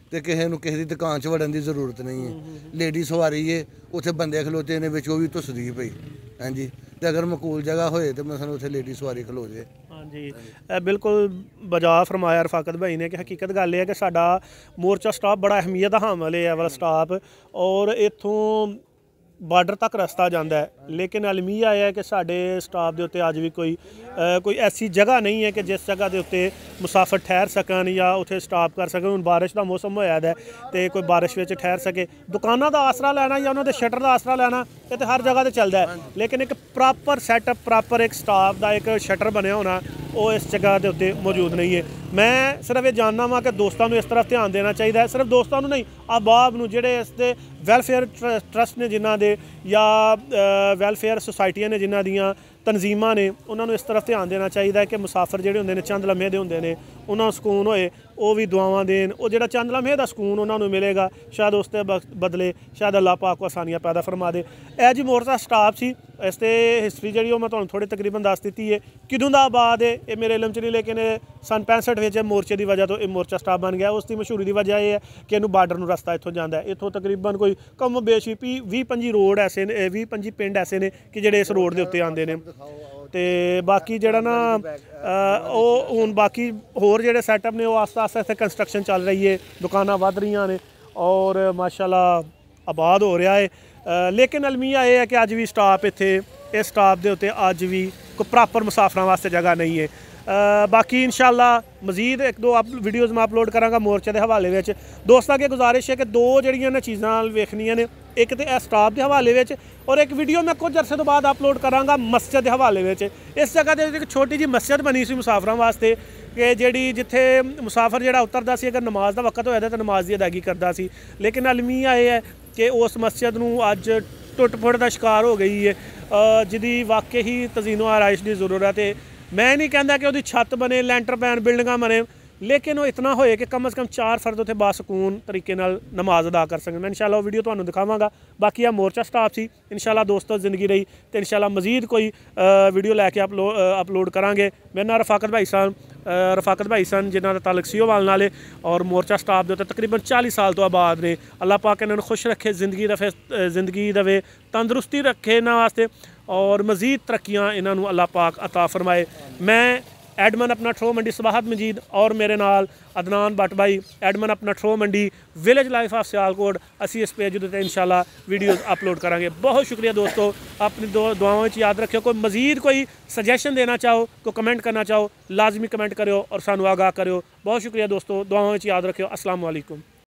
ਤੇ ਕਿਸੇ ਨੂੰ ਕਿਸੇ ਦੀ ਦੁਕਾਨ 'ਚ ਵੜਨ ਦੀ ਜ਼ਰੂਰਤ ਨਹੀਂ ਹੈ। ਲੇਡੀ ਸਵਾਰੀ ਏ, ਉੱਥੇ ਬੰਦੇ ਖਲੋਤੇ ਨੇ ਵਿੱਚ, ਉਹ ਵੀ ਧੁੱਸਦੀ ਪਈ। ਹਾਂਜੀ, ਤੇ ਅਗਰ ਮਕੂਲ ਜਗ੍ਹਾ ਹੋਏ ਤੇ ਮਸਲ ਉੱਥੇ ਲੇਡੀ ਸਵਾਰੀ ਖਲੋ ਜੇ। ਹਾਂਜੀ, ਇਹ ਬਿਲਕੁਲ ਬਜਾ ਫਰਮਾਇਆ ਰਫਾਕਤ ਭਾਈ ਨੇ ਕਿ ਹਕੀਕਤ ਗੱਲ ਇਹ ਹੈ ਕਿ ਸਾਡਾ ਮੋਰਚਾ ਸਟਾਫ ਬੜਾ ਅਹਿਮੀਅਤ ਦਾ ਹਾਮਲ ਹੈ, ਇਹ ਵਾਲਾ ਸਟਾਫ, ਔਰ ਇੱਥੋਂ ਬਾਰਡਰ ਤੱਕ ਰਸਤਾ ਜਾਂਦਾ ਹੈ। ਲੇਕਿਨ ਅਲਮੀਆ ਇਹ ਹੈ ਕਿ ਸਾਡੇ ਸਟਾਫ ਦੇ ਉੱਤੇ ਅੱਜ ਵੀ ਕੋਈ ਕੋਈ ਐਸੀ ਜਗ੍ਹਾ ਨਹੀਂ ਹੈ ਕਿ ਜਿਸ ਜਗ੍ਹਾ ਦੇ ਉੱਤੇ ਮੁਸਾਫਰ ਠਹਿਰ ਸਕਣ ਜਾਂ ਉੱਥੇ ਸਟਾਪ ਕਰ ਸਕਣ। ਹੁਣ ਬਾਰਿਸ਼ ਦਾ ਮੌਸਮ ਹੋਇਆ ਹੈ ਤੇ ਕੋਈ ਬਾਰਿਸ਼ ਵਿੱਚ ਠਹਿਰ ਸਕੇ। ਦੁਕਾਨਾਂ ਦਾ ਆਸਰਾ ਲੈਣਾ ਜਾਂ ਉਹਨਾਂ ਦੇ ਸ਼ਟਰ ਦਾ ਆਸਰਾ ਲੈਣਾ ਇਹ ਤਾਂ ਹਰ ਜਗ੍ਹਾ 'ਤੇ ਚੱਲਦਾ ਹੈ, ਲੇਕਿਨ ਇੱਕ ਪ੍ਰੋਪਰ ਸੈਟਅਪ, ਪ੍ਰੋਪਰ ਇੱਕ ਸਟਾਫ ਦਾ ਇੱਕ ਸ਼ਟਰ ਬਣਿਆ ਹੋਣਾ ਉਹ ਇਸ ਜਗ੍ਹਾ ਦੇ ਉੱਤੇ ਮੌਜੂਦ ਨਹੀਂ ਹੈ। ਮੈਂ ਸਿਰਫ ਇਹ ਜਾਣਨਾ ਵਾ ਕਿ ਦੋਸਤਾਂ ਨੂੰ ਇਸ ਤਰਫ ਧਿਆਨ ਦੇਣਾ ਚਾਹੀਦਾ ਹੈ। ਸਿਰਫ ਦੋਸਤਾਂ ਨੂੰ ਨਹੀਂ, ਆਬਾਬ ਨੂੰ, ਜਿਹੜੇ ਇਸ ਦੇ ਵੈਲਫੇਅਰ ਟਰਸਟ ਨੇ ਜਿਨ੍ਹਾਂ ਦੇ, ਜਾਂ ਵੈਲਫੇਅਰ ਸੁਸਾਇਟੀਆਂ ਨੇ ਜਿਨ੍ਹਾਂ ਦੀਆਂ ਤਨਜ਼ੀਮਾਂ ਨੇ, ਉਹਨਾਂ ਨੂੰ ਇਸ ਤਰਫ ਧਿਆਨ ਦੇਣਾ ਚਾਹੀਦਾ ਹੈ ਕਿ ਮੁਸਾਫਰ ਜਿਹੜੇ ਹੁੰਦੇ ਨੇ ਚੰਦ ਲਮਹੇ ਦੇ ਹੁੰਦੇ ਨੇ, ਉਹਨਾਂ ਨੂੰ ਸਕੂਨ ਹੋਏ, ਉਹ ਵੀ ਦੁਆਵਾਂ ਦੇਣ। ਉਹ ਜਿਹੜਾ ਚੰਦ ਲਮਹੇ ਦਾ ਸਕੂਨ ਉਹਨਾਂ ਨੂੰ ਮਿਲੇਗਾ, ਸ਼ਾਇਦ ਉਸ ਦੇ ਬਦਲੇ ਸ਼ਾਇਦ ਅੱਲਾਹ ਪਾਕ ਕੋ ਆਸਾਨੀਆਂ ਪੈਦਾ ਫਰਮਾ ਦੇ। ਇਹ ਜੀ ਮੋਰਚਾ ਸਟਾਫ ਸੀ। ਇਸ 'ਤੇ ਹਿਸਟਰੀ ਜਿਹੜੀ ਉਹ ਮੈਂ ਤੁਹਾਨੂੰ ਥੋੜ੍ਹੀ ਤਕਰੀਬਨ ਦੱਸ ਦਿੱਤੀ ਹੈ। ਕਿਦੋਂ ਦਾ ਆਬਾਦ ਹੈ ਇਹ ਮੇਰੇ ਇਲਮ 'ਚ ਨਹੀਂ, ਲੇਕਿਨ ਸੰਨ ਪੈਂਸਠ ਵਿੱਚ ਮੋਰਚੇ ਦੀ ਵਜ੍ਹਾ ਤੋਂ ਇਹ ਮੋਰਚਾ ਸਟਾਫ ਬਣ ਗਿਆ। ਉਸ ਦੀ ਮਸ਼ਹੂਰੀ ਦੀ ਵਜ੍ਹਾ ਇਹ ਹੈ ਕਿ ਇਹਨੂੰ ਬਾਰਡਰ ਨੂੰ ਰਸਤਾ ਇੱਥੋਂ ਜਾਂਦਾ ਹੈ। ਇੱਥੋਂ ਤਕਰੀਬਨ ਕੋਈ ਕਮ ਬੇਸ਼ੀ ਵੀਹ ਪੰਜੀ ਰੋਡ ਐਸੇ ਨੇ, ਵੀਹ ਪੰਜੀ ਪਿੰਡ ਐਸੇ ਨੇ ਕਿ ਜਿਹੜੇ ਇਸ ਰੋਡ ਦੇ ਉੱਤੇ ਆਉਂਦੇ ਨੇ। ਤੇ ਬਾਕੀ ਜਿਹੜਾ ਨਾ ਉਹ ਹੁਣ ਬਾਕੀ ਹੋਰ ਜਿਹੜੇ ਸੈਟਅਪ ਨੇ ਉਹ ਆਸਤਾ ਆਸਤਾ ਇੱਥੇ ਕੰਸਟਰਕਸ਼ਨ ਚੱਲ ਰਹੀ ਹੈ, ਦੁਕਾਨਾਂ ਵੱਧ ਰਹੀਆਂ ਨੇ ਔਰ ਮਾਸ਼ਾਅੱਲਾ ਆਬਾਦ ਹੋ ਰਿਹਾ ਹੈ। ਲੇਕਿਨ ਅਲਮੀਆ ਇਹ ਹੈ ਕਿ ਅੱਜ ਵੀ ਸਟਾਫ ਇੱਥੇ, ਇਸ ਸਟਾਫ ਦੇ ਉੱਤੇ ਅੱਜ ਵੀ ਕੋਈ ਪ੍ਰੋਪਰ ਮੁਸਾਫਰਾਂ ਵਾਸਤੇ ਜਗ੍ਹਾ ਨਹੀਂ ਹੈ। ਬਾਕੀ ਇਨਸ਼ਾਅੱਲਾ ਮਜ਼ੀਦ ਇੱਕ ਦੋ ਅਪ ਵੀਡੀਓਜ਼ ਮੈਂ ਅਪਲੋਡ ਕਰਾਂਗਾ ਮੋਰਚੇ ਦੇ ਹਵਾਲੇ ਵਿੱਚ। ਦੋਸਤਾਂ ਅੱਗੇ ਗੁਜ਼ਾਰਿਸ਼ ਹੈ ਕਿ ਦੋ ਜਿਹੜੀਆਂ ਨੇ ਚੀਜ਼ਾਂ ਵੇਖਣੀਆਂ ਨੇ, ਇੱਕ ਤਾਂ ਇਹ ਸਟਾਫ ਦੇ ਹਵਾਲੇ ਵਿੱਚ, ਔਰ ਇੱਕ ਵੀਡੀਓ ਮੈਂ ਕੁਝ ਅਰਸੇ ਤੋਂ ਬਾਅਦ ਅਪਲੋਡ ਕਰਾਂਗਾ ਮਸਜਿਦ ਦੇ ਹਵਾਲੇ ਵਿੱਚ। ਇਸ ਜਗ੍ਹਾ 'ਤੇ ਇੱਕ ਛੋਟੀ ਜਿਹੀ ਮਸਜਿਦ ਬਣੀ ਸੀ ਮੁਸਾਫਰਾਂ ਵਾਸਤੇ, ਕਿ ਜਿਹੜੀ ਜਿੱਥੇ ਮੁਸਾਫਰ ਜਿਹੜਾ ਉਤਰਦਾ ਸੀ, ਅਗਰ ਨਮਾਜ਼ ਦਾ ਵਕਤ ਹੋਇਆ ਤਾਂ ਨਮਾਜ਼ ਦੀ ਅਦਾਇਗੀ ਕਰਦਾ ਸੀ। ਲੇਕਿਨ ਅਲਮੀਆ ਇਹ ਹੈ ਕਿ ਉਸ ਮਸਜਿਦ ਨੂੰ ਅੱਜ ਟੁੱਟ ਫੁੱਟ ਦਾ ਸ਼ਿਕਾਰ ਹੋ ਗਈ ਹੈ, ਜਿਹਦੀ ਵਾਕਈ ਹੀ ਤਜ਼ੀਨੋ ਆਰਾਇਸ਼ ਦੀ ਜ਼ਰੂਰਤ ਹੈ। ਮੈਂ ਨਹੀਂ ਕਹਿੰਦਾ ਕਿ ਉਹਦੀ ਛੱਤ ਬਣੇ, ਲੈਂਟਰ ਪੈਣ, ਬਿਲਡਿੰਗਾਂ ਬਣੇ, ਲੇਕਿਨ ਉਹ ਇਤਨਾ ਹੋਏ ਕਿ ਕਮ ਅਜ਼ ਕਮ ਚਾਰ ਫਰਦ ਉੱਥੇ ਬਾਸਕੂਨ ਤਰੀਕੇ ਨਾਲ ਨਮਾਜ਼ ਅਦਾ ਕਰ ਸਕਣ। ਮੈਂ ਇਨਸ਼ਾਅੱਲਾ ਉਹ ਵੀਡੀਓ ਤੁਹਾਨੂੰ ਦਿਖਾਵਾਂਗਾ। ਬਾਕੀ ਆ ਮੋਰਚਾ ਸਟਾਫ ਸੀ। ਇਨਸ਼ਾਅੱਲਾ ਦੋਸਤੋ ਜ਼ਿੰਦਗੀ ਰਹੀ ਤੇ ਇਨਸ਼ਾਅੱਲਾ ਮਜ਼ੀਦ ਕੋਈ ਵੀਡੀਓ ਲੈ ਕੇ ਅਪਲੋ ਅਪਲੋਡ ਕਰਾਂਗੇ। ਮੇਰੇ ਨਾਲ ਰਫਾਕਤ ਭਾਈ ਸਨ, ਰਫਾਕਤ ਭਾਈ ਸਨ ਜਿਨ੍ਹਾਂ ਦਾ ਤਾਲੁਕ ਸੀਓਵਾਲ ਨਾਲ ਹੈ, ਔਰ ਮੋਰਚਾ ਸਟਾਫ ਦੇ ਉੱਤੇ ਤਕਰੀਬਨ ਚਾਲੀ ਸਾਲ ਤੋਂ ਆਬਾਦ ਨੇ। ਅੱਲਾਹ ਪਾਕ ਇਹਨਾਂ ਨੂੰ ਖੁਸ਼ ਰੱਖੇ, ਜ਼ਿੰਦਗੀ ਰਫੇ ਜ਼ਿੰਦਗੀ ਦੇਵੇ, ਤੰਦਰੁਸਤੀ ਰੱਖੇ ਇਹਨਾਂ ਵਾਸਤੇ, और मज़ीद तरक्कियाँ इन्हों अल्लाह पाक अता फरमाए। मैं एडमन अपना ठो मंडी सबाहत मजीद और मेरे नाल अदनान भट्ट भाई एडमन अपना ठो मंडी विलेज लाइफ ऑफ सियालकोट असी इस पेज उत्ते इंशाल्लाह वीडियोज़ अपलोड करांगे। बहुत शुक्रिया दोस्तों, अपनी दो दुआओं में याद रखियो। कोई मज़ीद कोई सजेशन देना चाहो, कोई कमेंट करना चाहो, लाजमी कमेंट करो और सानू आगाह करो। बहुत शुक्रिया दोस्तों, दुआओं में याद रखियो। अस्सलाम वालेकुम।